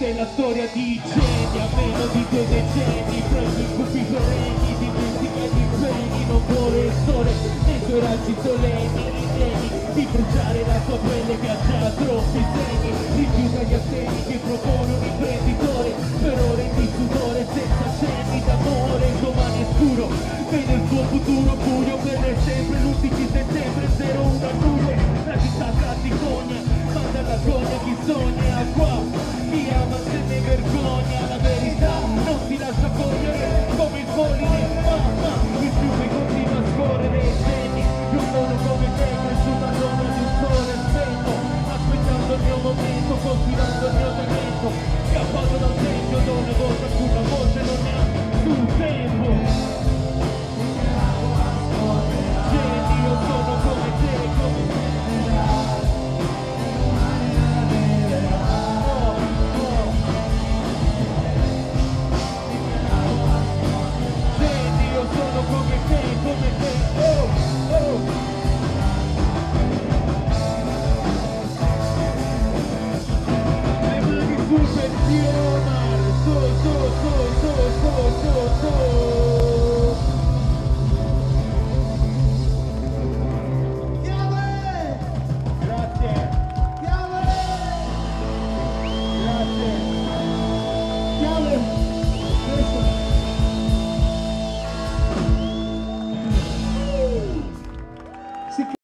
sei la storia di geni, a meno di 2 decenni, prendi i cupi perenni, dimentica gli impegni, non vuole il sole, nei suoi raggi solenni, intenti di bruciare la sua pelle che ha già troppi segni, rifiuta gli assegni che propone un imprenditore, per ore di sudore senza cenni d'amore, il domani è scuro, vede il suo futuro buio, per sempre l'11 settembre 01 a luglio, la città praticogna, manda alla gogna chi sogna qua, chi ama se ne vergogna, la verità non si lascia cogliere come il polline, il fiume continua a scorrere i segni, non sono come te, cresciuta all'ombra di un sole spento, aspettando il mio momento, confidando il mio talento, scappato dal tempio dove volta sulla voce non ha più tempo. Geni, io sono come te, come te. Sono come te, oh, oh. Le mani sul pensione,